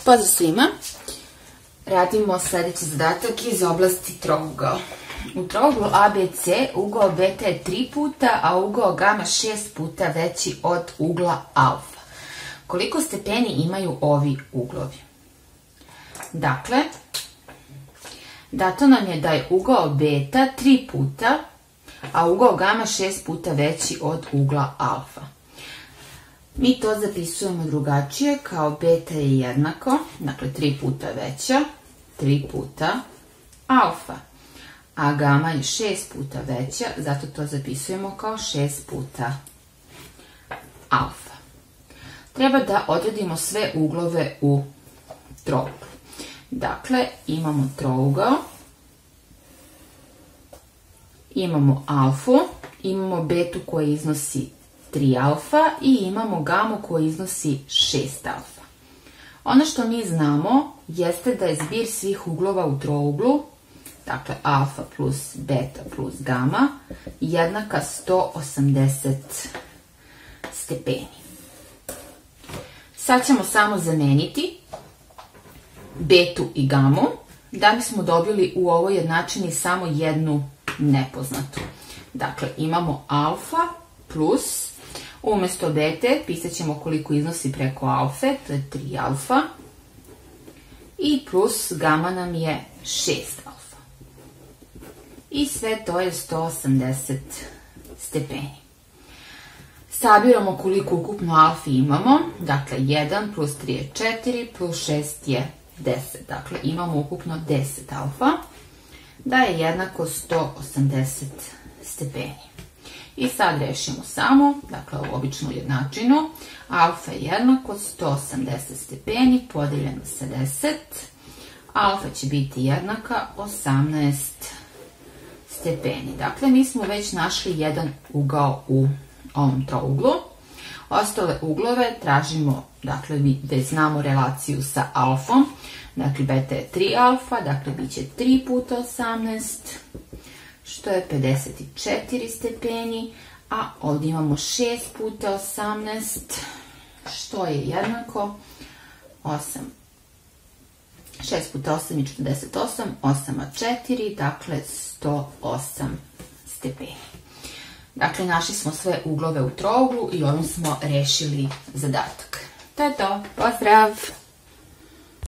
Pozdrav svima! Radimo sljedeći zadatak iz oblasti trougla. U trouglu ABC ugao beta je 3 puta, a ugao gama 6 puta veći od ugla alfa. Koliko stepeni imaju ovi uglovi? Dakle, dato nam je da je ugao beta 3 puta, a ugao gama 6 puta veći od ugla alfa. Mi to zapisujemo drugačije, kao beta je jednako, dakle 3 puta veća, 3 puta alfa, a gama je 6 puta veća, zato to zapisujemo kao 6 puta alfa. Treba da odredimo sve uglove u trouglu. Dakle, imamo trougao, imamo alfu, imamo betu koja iznosi 3 alfa i imamo gamu koja iznosi 6 alfa. Ono što mi znamo jeste da je zbir svih uglova u trouglu, dakle alfa plus beta plus gama, jednaka 180 stepeni. Sad ćemo samo zameniti betu i gamu da bismo dobili u ovoj jednačini samo jednu nepoznatu. Dakle, imamo alfa plus, umjesto bete pisat ćemo koliko iznosi preko alfe, to je 3 alfa, i plus gama nam je 6 alfa. I sve to je 180 stepeni. Sabiramo koliko ukupno alfi imamo, dakle 1 plus 3 je 4, plus 6 je 10, dakle imamo ukupno 10 alfa, da je jednako 180 stepeni. I sad rešimo samo, dakle ovu običnu jednačinu, alfa je jednako 180 stepeni podeljeno sa 10, alfa će biti jednaka 18 stepeni. Dakle, mi smo već našli jedan ugao u ovom trouglu. Ostale uglove tražimo, dakle već znamo relaciju sa alfom, dakle beta je 3 alfa, dakle bit će 3 puta 18, što je 54 stepeni, a ovdje imamo 6 puta 18, što je jednako 6 puta 8 je 48, 8 a 4, dakle 108 stepeni. Dakle, našli smo sve uglove u trouglu i ovim smo rešili zadatak. To je to. Pozdrav!